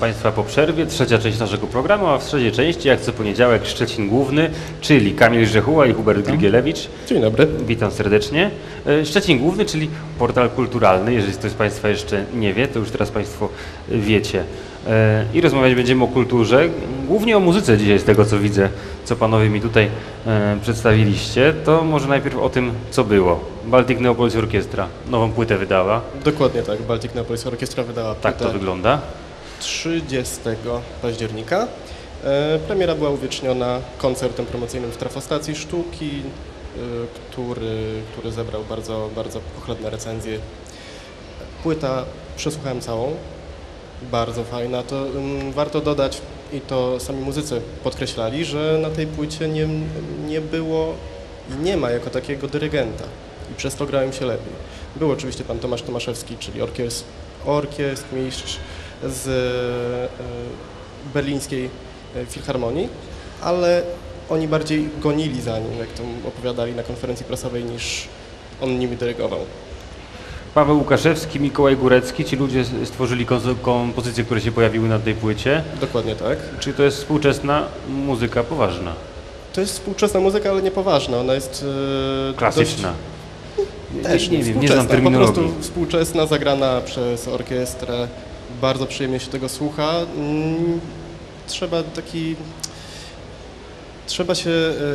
Państwa po przerwie, trzecia część naszego programu, a w trzeciej części, jak co poniedziałek, Szczecin Główny, czyli Kamil Rzechuła i Hubert Grygielewicz. Dzień dobry. Witam serdecznie. Szczecin Główny, czyli portal kulturalny, jeżeli ktoś z Państwa jeszcze nie wie, to już teraz Państwo wiecie. I rozmawiać będziemy o kulturze, głównie o muzyce dzisiaj, z tego co widzę, co Panowie mi tutaj przedstawiliście. To może najpierw o tym, co było. Baltic Neopolis Orkiestra nową płytę wydała. Dokładnie tak, Baltic Neopolis Orkiestra wydała płytę. Tak to wygląda. 30 października. Premiera była uwieczniona koncertem promocyjnym w Trafostacji Sztuki, który zebrał bardzo, bardzo pochlebne recenzje. Płyta przesłuchałem całą, bardzo fajna. To warto dodać, i to sami muzycy podkreślali, że na tej płycie nie było i nie ma jako takiego dyrygenta i przez to grałem się lepiej. Był oczywiście pan Tomasz Tomaszewski, czyli orkiestrmistrz z berlińskiej filharmonii, ale oni bardziej gonili za nim, jak to opowiadali na konferencji prasowej, niż on nimi dyrygował. Paweł Łukaszewski, Mikołaj Górecki, ci ludzie stworzyli kompozycje, które się pojawiły na tej płycie. Dokładnie tak. Czy to jest współczesna muzyka poważna? To jest współczesna muzyka, ale nie poważna. Ona jest klasyczna. Też nie wiem, nie znam po terminologii. prostu współczesna, zagrana przez orkiestrę. Bardzo przyjemnie się tego słucha. Trzeba się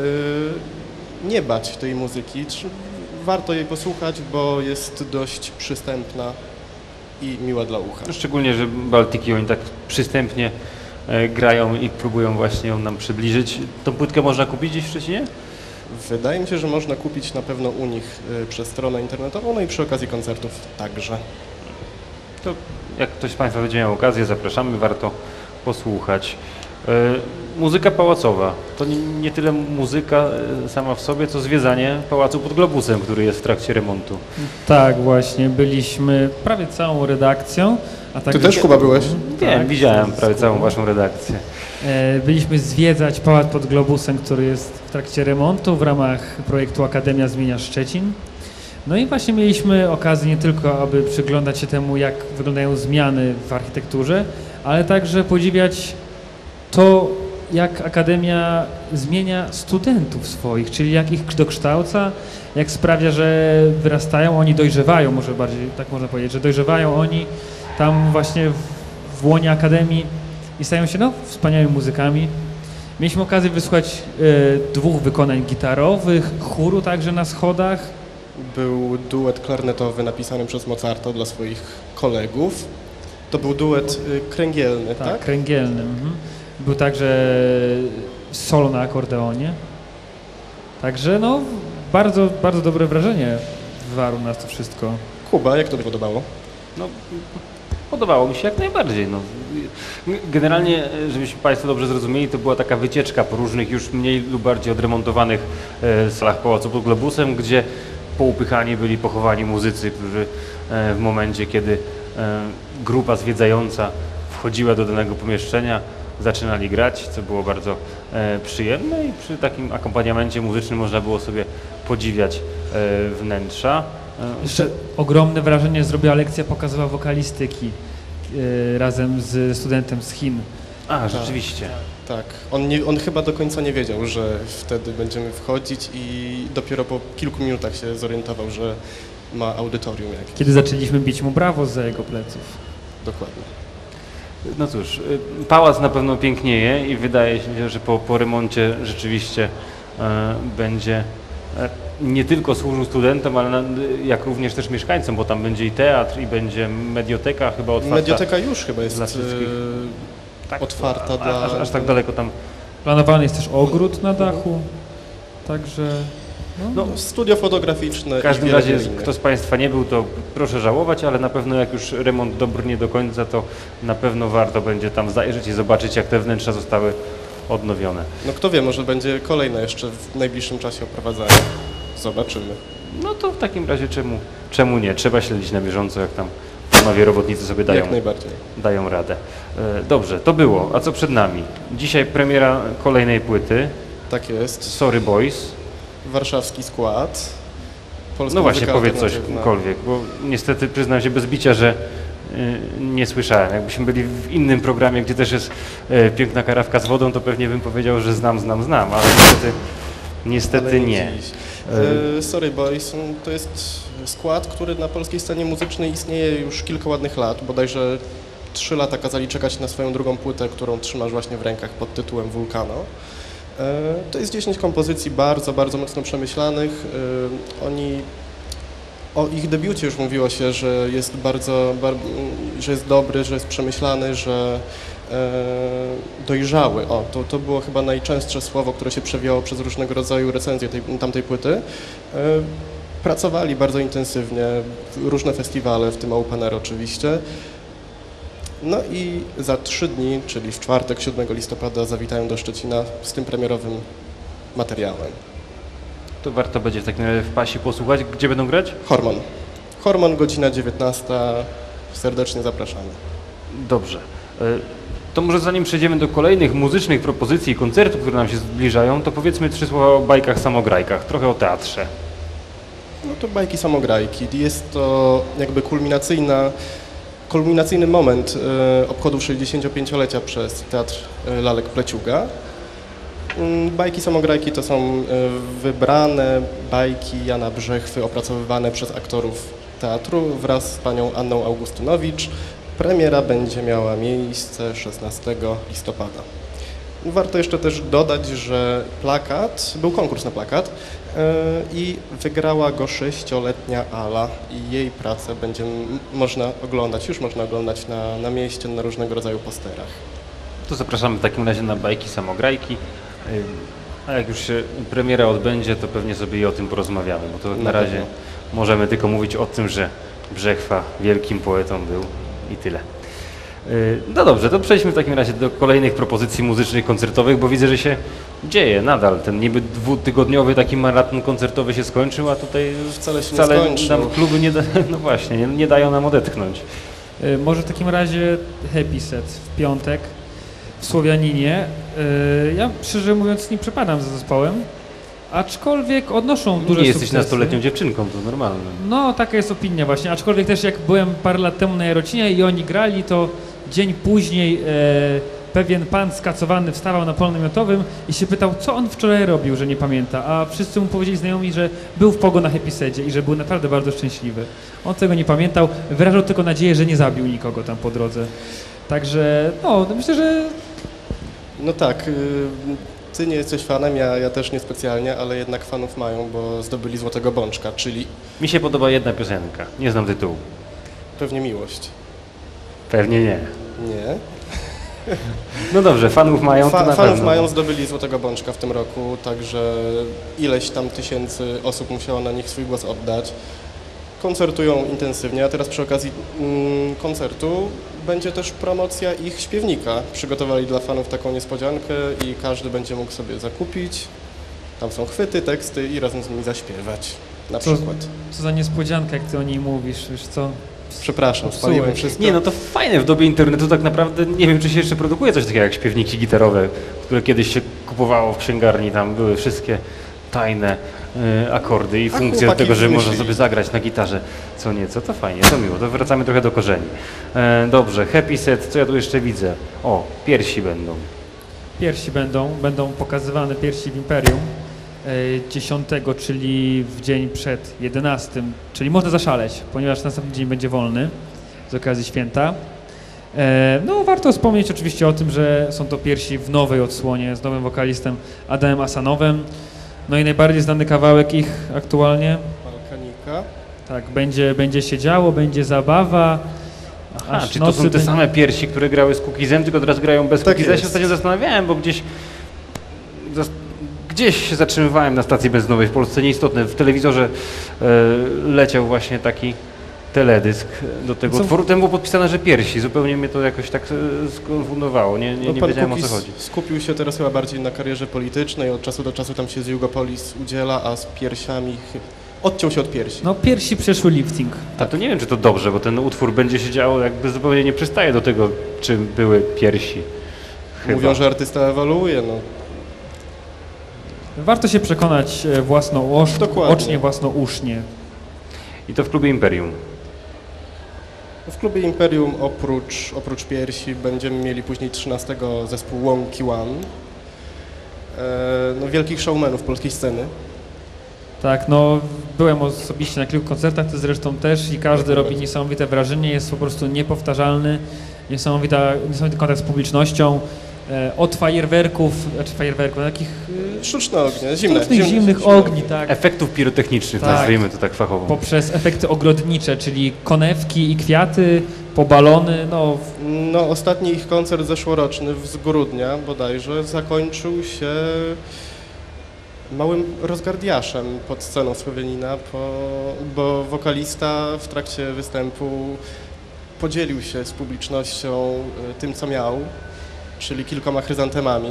nie bać tej muzyki. Warto jej posłuchać, bo jest dość przystępna i miła dla ucha. Szczególnie, że Baltiki oni tak przystępnie grają i próbują właśnie ją nam przybliżyć. Tą płytkę można kupić gdzieś w Szczecinie? Wydaje mi się, że można kupić na pewno u nich przez stronę internetową, no i przy okazji koncertów także. To jak ktoś z Państwa będzie miał okazję, zapraszamy, warto posłuchać. Muzyka pałacowa to nie tyle muzyka sama w sobie, co zwiedzanie Pałacu pod Globusem, który jest w trakcie remontu. Tak, właśnie. Byliśmy prawie całą redakcją. A tak Ty też, Kuba, byłeś? Wiem, widziałem prawie całą Waszą redakcję. Byliśmy zwiedzać Pałac pod Globusem, który jest w trakcie remontu w ramach projektu Akademia Zmienia Szczecin. No i właśnie mieliśmy okazję nie tylko, aby przyglądać się temu, jak wyglądają zmiany w architekturze, ale także podziwiać to, jak Akademia zmienia studentów swoich, czyli jak ich dokształca, jak sprawia, że wyrastają, oni dojrzewają, może bardziej tak można powiedzieć, że dojrzewają oni tam właśnie w łonie Akademii i stają się wspaniałymi muzykami. Mieliśmy okazję wysłuchać dwóch wykonań gitarowych, chóru także na schodach. Był duet klarnetowy napisany przez Mozarta dla swoich kolegów. To był duet kręgielny, tak? Kręgielny. Był także solo na akordeonie. Także bardzo, bardzo dobre wrażenie wywarło nas to wszystko. Kuba, jak to by podobało? Podobało mi się jak najbardziej. Generalnie, żebyśmy Państwo dobrze zrozumieli, to była taka wycieczka po różnych już mniej lub bardziej odremontowanych salach Pałacu pod Globusem, gdzie poupychani byli pochowani muzycy, którzy w momencie, kiedy grupa zwiedzająca wchodziła do danego pomieszczenia, zaczynali grać, co było bardzo przyjemne i przy takim akompaniamencie muzycznym można było sobie podziwiać wnętrza. Jeszcze ogromne wrażenie zrobiła lekcja pokazowa wokalistyki razem z studentem z Chin. Rzeczywiście. Tak. On chyba do końca nie wiedział, że wtedy będziemy wchodzić i dopiero po kilku minutach się zorientował, że ma audytorium jakieś. Kiedy zaczęliśmy bić mu brawo zza jego pleców. Dokładnie. No cóż, pałac na pewno pięknieje i wydaje się, że po remoncie rzeczywiście będzie nie tylko służył studentom, ale jak również też mieszkańcom, bo tam będzie i teatr, i będzie medioteka chyba otwarta. Medioteka już chyba jest dla wszystkich. Otwarta aż tak daleko tam. Planowany jest też ogród na dachu, także... studio fotograficzne. W każdym razie, kto z Państwa nie był, to proszę żałować, ale na pewno jak już remont dobrnie do końca, to na pewno warto będzie tam zajrzeć i zobaczyć, jak te wnętrza zostały odnowione. Kto wie, może będzie kolejne jeszcze w najbliższym czasie oprowadzanie. Zobaczymy. No to w takim razie czemu nie? Trzeba śledzić na bieżąco, jak tam panowie robotnicy sobie dają radę. Dobrze, to było. A co przed nami? Dzisiaj premiera kolejnej płyty. Tak jest. Sorry Boys. Warszawski skład. No właśnie, powiedz cośkolwiek, bo niestety przyznam się bez bicia, że nie słyszałem. Jakbyśmy byli w innym programie, gdzie też jest piękna karawka z wodą, to pewnie bym powiedział, że znam, ale niestety Ale nie. dziś. Sorry Boys to jest skład, który na polskiej scenie muzycznej istnieje już kilka ładnych lat, bodajże 3 lata kazali czekać na swoją drugą płytę, którą trzymasz właśnie w rękach pod tytułem Vulcano. To jest 10 kompozycji bardzo, bardzo mocno przemyślanych. O ich debiucie już mówiło się, że jest że jest dobry, że jest przemyślany, że dojrzały. To było chyba najczęstsze słowo, które się przewijało przez różnego rodzaju recenzje tamtej płyty. Pracowali bardzo intensywnie, różne festiwale, w tym Open Air oczywiście. No i za 3 dni, czyli w czwartek, 7 listopada, zawitają do Szczecina z tym premierowym materiałem. To warto będzie w takim razie wpaść i posłuchać. Gdzie będą grać? Hormon. Hormon, godzina 19. Serdecznie zapraszamy. Dobrze. To może zanim przejdziemy do kolejnych muzycznych propozycji i koncertów, które nam się zbliżają, to powiedzmy 3 słowa o bajkach samograjkach, trochę o teatrze. No to bajki samograjki. Jest to jakby kulminacyjny moment obchodów 65-lecia przez Teatr Lalek Pleciuga. Bajki samograjki to są wybrane bajki Jana Brzechwy opracowywane przez aktorów teatru wraz z panią Anną Augustynowicz. Premiera będzie miała miejsce 16 listopada. Warto jeszcze też dodać, że był konkurs na plakat i wygrała go 6-letnia Ala i jej pracę będzie już można oglądać na mieście, na różnego rodzaju posterach. To zapraszamy w takim razie na bajki samograjki, a jak już się premiera odbędzie, to pewnie sobie i o tym porozmawiamy, bo to na razie możemy tylko mówić o tym, że Brzechwa wielkim poetą był i tyle. No dobrze, to przejdźmy w takim razie do kolejnych propozycji muzycznych, koncertowych, bo widzę, że się dzieje nadal. Ten niby 2-tygodniowy taki maraton koncertowy się skończył, a tutaj Wcale się nie skończył. nam kluby no właśnie, nie dają nam odetchnąć. Może w takim razie Happy Set w piątek w Słowianinie. Ja szczerze mówiąc nie przepadam za zespołem, aczkolwiek odnoszą duże Nie jesteś sukcesy. nastoletnią dziewczynką, to normalne. No, taka jest opinia właśnie, aczkolwiek też jak byłem parę lat temu na Jarocinie i oni grali, to dzień później pewien pan skacowany wstawał na polu namiotowym i się pytał, co on wczoraj robił, że nie pamięta, a wszyscy mu powiedzieli znajomi, że był w Pogo na Happy Sedzie i że był naprawdę bardzo szczęśliwy. On tego nie pamiętał, wyrażał tylko nadzieję, że nie zabił nikogo tam po drodze. Także, no, myślę, że... No tak, ty nie jesteś fanem, ja też niespecjalnie, ale jednak fanów mają, bo zdobyli Złotego Bączka, czyli Mi się podoba jedna piosenka, nie znam tytułu. pewnie Miłość. Pewnie nie. Nie? No dobrze, fanów mają, to na Fanów pewno. mają, zdobyli Złotego Bączka w tym roku, także ileś tam tysięcy osób musiało na nich swój głos oddać. Koncertują intensywnie, a teraz przy okazji koncertu będzie też promocja ich śpiewnika. Przygotowali dla fanów taką niespodziankę i każdy będzie mógł sobie zakupić. Tam są chwyty, teksty i razem z nimi zaśpiewać. Na przykład. Co za niespodzianka, jak ty o niej mówisz, wiesz co? Przepraszam, spaliłem wszystko. Nie, no to fajne w dobie internetu tak naprawdę, nie wiem czy się jeszcze produkuje coś takiego jak śpiewniki gitarowe, które kiedyś się kupowało w księgarni, tam były wszystkie tajne akordy i funkcje do chłopaki tego, że wymyślili. można sobie zagrać na gitarze co nieco, to fajnie, to miło, to wracamy trochę do korzeni. Dobrze, Happy Set, co ja tu jeszcze widzę? O, piersi będą. Piersi będą pokazywane piersi w Imperium 10, czyli w dzień przed 11, czyli można zaszaleć, ponieważ następny dzień będzie wolny z okazji święta. No warto wspomnieć oczywiście o tym, że są to piersi w nowej odsłonie z nowym wokalistem Adamem Asanowem. No i najbardziej znany kawałek ich aktualnie. Balkanika. Tak, będzie się działo, będzie zabawa. A, czy to są te same piersi, które grały z Cookizem, tylko teraz grają bez Tak Cookiza? Ja się jest. ostatnio zastanawiałem, bo gdzieś się zatrzymywałem na stacji benzynowej w Polsce, nieistotne, w telewizorze leciał właśnie taki teledysk do tego utworu. Ten było podpisane, że piersi. Zupełnie mnie to jakoś tak skonfundowało. Nie pan wiedziałem, o co Kukis chodzi. skupił się teraz chyba bardziej na karierze politycznej, od czasu do czasu tam się z Jugopolis udziela, a z piersiami odciął się od piersi. No piersi przeszły lifting. A to nie wiem, czy to dobrze, bo ten utwór będzie się działo, jakby zupełnie nie przystaje do tego, czym były piersi. Chyba. Mówią, że artysta ewoluuje, no. Warto się przekonać Dokładnie. ocznie, własnousznie. I to w klubie Imperium. W klubie Imperium oprócz piersi będziemy mieli później 13 zespół Wonky One, no, wielkich showmanów polskiej sceny. Tak, no byłem osobiście na kilku koncertach, ty zresztą też i każdy robi niesamowite wrażenie, jest po prostu niepowtarzalny, niesamowity kontakt z publicznością, od takich Sztuczne ognie, zimnych ogni, tak. Efektów pirotechnicznych, Tak. nazwijmy to tak fachowo. Poprzez efekty ogrodnicze, czyli konewki i kwiaty, po balony, no No, ostatni ich koncert zeszłoroczny z grudnia bodajże zakończył się małym rozgardiaszem pod sceną Słowianina, bo wokalista w trakcie występu podzielił się z publicznością tym, co miał, czyli kilkoma chryzantemami,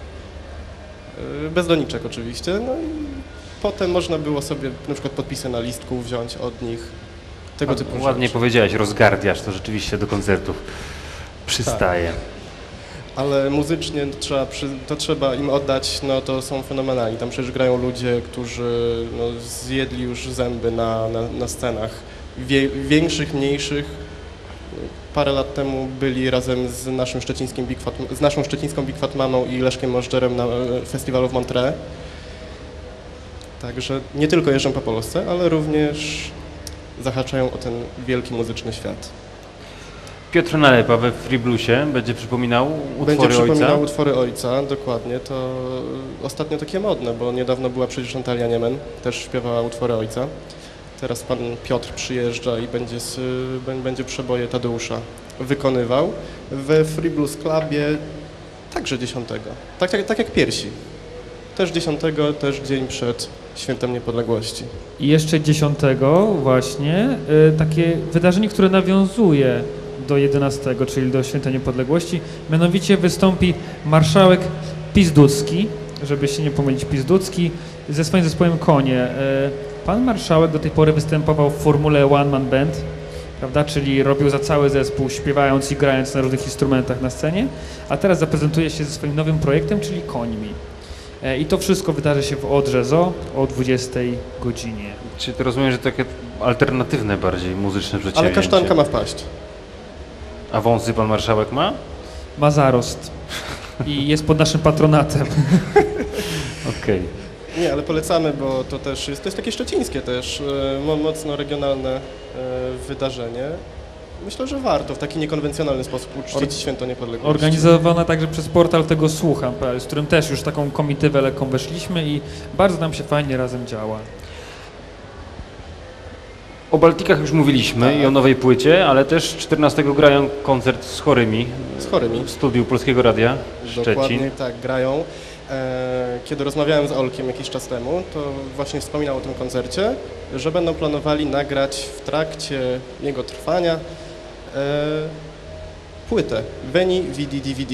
bez doniczek oczywiście, no i potem można było sobie na przykład podpisy na listku wziąć od nich, tego typu Ładnie rzeczy. powiedziałeś, rozgardiasz, to rzeczywiście do koncertów przystaje. Ale muzycznie trzeba im oddać, no to są fenomenalni. Tam przecież grają ludzie, którzy no, zjedli już zęby na scenach większych, mniejszych. Parę lat temu byli razem z naszą szczecińską Big Fat Mamą i Leszkiem Możdżerem na festiwalu w Montreux. Także nie tylko jeżdżą po Polsce, ale również zahaczają o ten wielki muzyczny świat. Piotr Nalepa we Free Bluesie będzie przypominał utwory Będzie przypominał ojca. utwory ojca, dokładnie. To ostatnio takie modne, bo niedawno była przecież Natalia Niemen, też śpiewała utwory ojca. Teraz pan Piotr przyjeżdża i będzie przeboje Tadeusza wykonywał. We Free Blues Clubie także 10. Tak jak piersi. Też 10, też dzień przed Świętem Niepodległości. i jeszcze 10 właśnie takie wydarzenie, które nawiązuje do 11, czyli do Święta Niepodległości, mianowicie wystąpi marszałek Pizducki, żeby się nie pomylić, Pizducki, ze swoim zespołem Konie. Pan marszałek do tej pory występował w formule One Man Band, prawda, czyli robił za cały zespół, śpiewając i grając na różnych instrumentach na scenie, a teraz zaprezentuje się ze swoim nowym projektem, czyli Końmi. I to wszystko wydarzy się w Odrze Zoo o 20 godzinie. Czyli to rozumiem, że takie alternatywne bardziej muzyczne Ale przedsięwzięcie. kasztanka ma wpaść. A wąsy pan marszałek ma? Ma zarost i jest pod naszym patronatem. Okej. Nie, ale polecamy, bo to jest takie szczecińskie też, mocno regionalne wydarzenie. Myślę, że warto w taki niekonwencjonalny sposób uczcić Święto Niepodległości. Organizowana także przez portal Tego Słucham.pl, z którym też już taką komitywę lekką weszliśmy i bardzo nam się fajnie razem działa. O Baltikach już mówiliśmy Tak. i o nowej płycie, ale też 14 grają koncert z chorymi Z chorymi. w studiu Polskiego Radia Szczecin. Dokładnie tak, grają. Kiedy rozmawiałem z Olkiem jakiś czas temu, to właśnie wspominał o tym koncercie, że będą planowali nagrać w trakcie jego trwania płytę Veni Vidi DVD.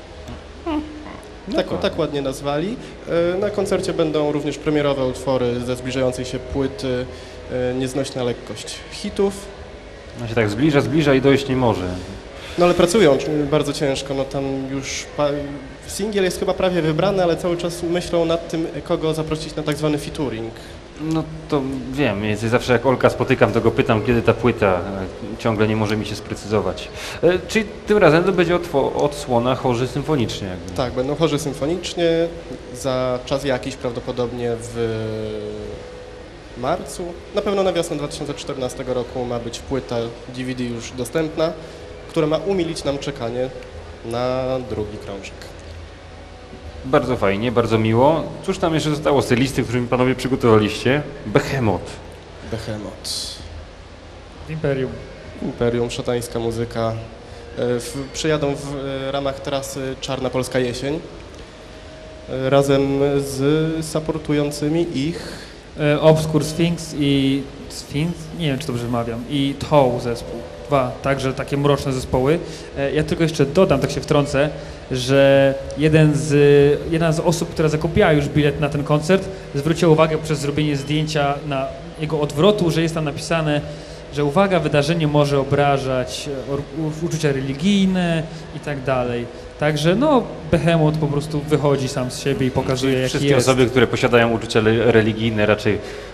Tak ładnie nazwali. Na koncercie będą również premierowe utwory ze zbliżającej się płyty Nieznośna lekkość hitów. No się tak zbliża i dojść nie może. No ale pracują bardzo ciężko, no tam już singiel jest chyba prawie wybrany, ale cały czas myślą nad tym, kogo zaprosić na tak zwany featuring. No to wiem, mniej więcej zawsze jak Olka spotykam, to go pytam, kiedy ta płyta, ciągle nie może mi się sprecyzować. Czyli tym razem to będzie odsłona chorzy symfonicznie jakby. Tak, będą chorzy symfonicznie, za czas jakiś prawdopodobnie w marcu. Na pewno na wiosnę 2014 roku ma być płyta DVD już dostępna, która ma umilić nam czekanie na drugi krążek. Bardzo fajnie, bardzo miło. Cóż tam jeszcze zostało z tej listy, którą mi panowie przygotowaliście? Behemoth. Behemoth. Imperium. Imperium, szatańska muzyka. Przyjadą w ramach trasy Czarna Polska Jesień razem z supportującymi ich Obscure Sphinx i Sphinx, nie wiem czy dobrze wymawiam, i Toe zespół. Dwa także takie mroczne zespoły. Ja tylko jeszcze dodam, tak się wtrącę, że jedna z osób, która zakupiła już bilet na ten koncert, zwróciła uwagę przez zrobienie zdjęcia na jego odwrotu, że jest tam napisane, że uwaga, wydarzenie może obrażać uczucia religijne i tak dalej. Także no, Behemoth po prostu wychodzi sam z siebie i pokazuje, jaki Wszystkie jest. osoby, które posiadają uczucia religijne raczej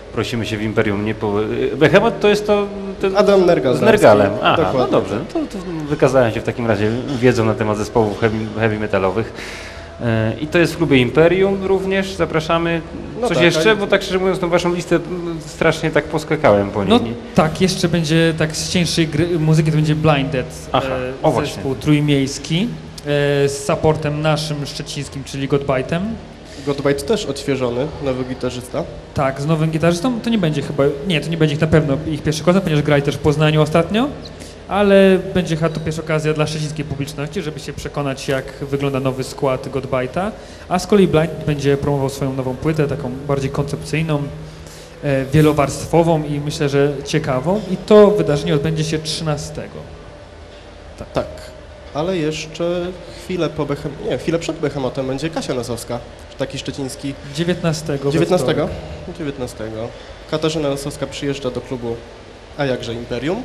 prosimy się w Imperium nie po... Behemoth to jest to... Ten Adam Nergal. z Nergalem. Aha, Dokładnie. no dobrze, to wykazałem się w takim razie wiedzą na temat zespołów heavy metalowych. I to jest w klubie Imperium również, zapraszamy. No Coś tak, jeszcze? Bo tak szczerze mówiąc, tą waszą listę strasznie tak poskakałem po niej. No tak, jeszcze będzie tak z cieńszej muzyki to będzie Blinded, Aha, o właśnie. zespół trójmiejski z supportem naszym szczecińskim, czyli Godbite'em. Godbite też odświeżony, nowy gitarzysta. Tak, z nowym gitarzystą to nie będzie chyba, nie, to nie będzie na pewno ich pierwszy koncert, ponieważ grali też w Poznaniu ostatnio, ale będzie chyba to pierwsza okazja dla szczecińskiej publiczności, żeby się przekonać, jak wygląda nowy skład Godbite'a, a z kolei Blind będzie promował swoją nową płytę, taką bardziej koncepcyjną, wielowarstwową i myślę, że ciekawą i to wydarzenie odbędzie się 13. Tak. Ale jeszcze chwilę przed Behemothem będzie Kasia Nosowska, taki szczeciński. 19. 19. Katarzyna Nosowska przyjeżdża do klubu, a jakże Imperium.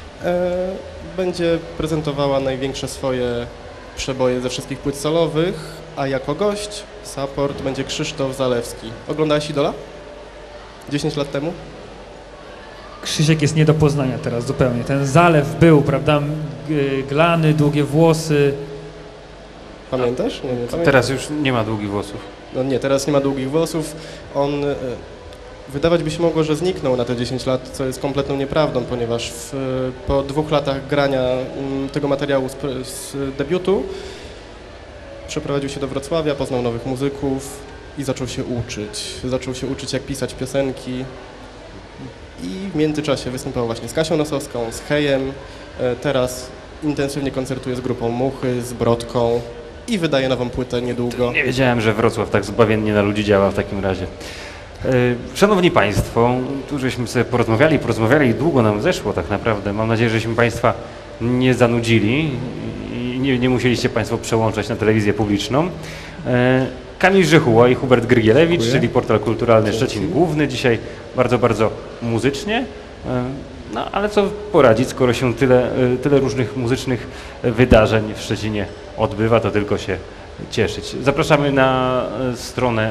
Będzie prezentowała największe swoje przeboje ze wszystkich płyt solowych, a jako gość support będzie Krzysztof Zalewski. Oglądałeś Idola? 10 lat temu? Krzysiek jest nie do poznania teraz zupełnie. Ten zalew był, prawda, glany, długie włosy. Pamiętasz? Nie pamiętam. Teraz już nie ma długich włosów. No nie, teraz nie ma długich włosów. On wydawać by się mogło, że zniknął na te 10 lat, co jest kompletną nieprawdą, ponieważ po 2 latach grania tego materiału z debiutu przeprowadził się do Wrocławia, poznał nowych muzyków i zaczął się uczyć. Zaczął się uczyć, jak pisać piosenki i w międzyczasie występował właśnie z Kasią Nosowską, z Hejem. Teraz intensywnie koncertuje z grupą Muchy, z Brodką i wydaje nową płytę niedługo. Nie wiedziałem, że Wrocław tak zbawiennie na ludzi działa w takim razie. Szanowni Państwo, tu żeśmy sobie porozmawiali i długo nam zeszło tak naprawdę. Mam nadzieję, żeśmy Państwa nie zanudzili i nie musieliście Państwo przełączać na telewizję publiczną. Kamil Rzechuła i Hubert Grygielewicz, Dziękuję. czyli Portal Kulturalny Szczecin Główny. Dzisiaj bardzo, bardzo muzycznie. No ale co poradzić, skoro się tyle różnych muzycznych wydarzeń w Szczecinie odbywa, to tylko się cieszyć. Zapraszamy na stronę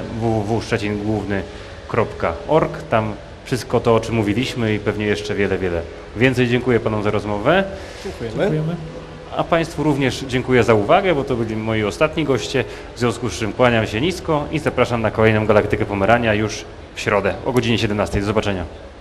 www.szczecingłówny.org. Tam wszystko to, o czym mówiliśmy i pewnie jeszcze wiele, wiele więcej. Dziękuję Panom za rozmowę. Dziękujemy. Dziękujemy. A Państwu również dziękuję za uwagę, bo to byli moi ostatni goście, w związku z czym kłaniam się nisko i zapraszam na kolejną Galaktykę Pomerania już w środę o godzinie 17. Do zobaczenia.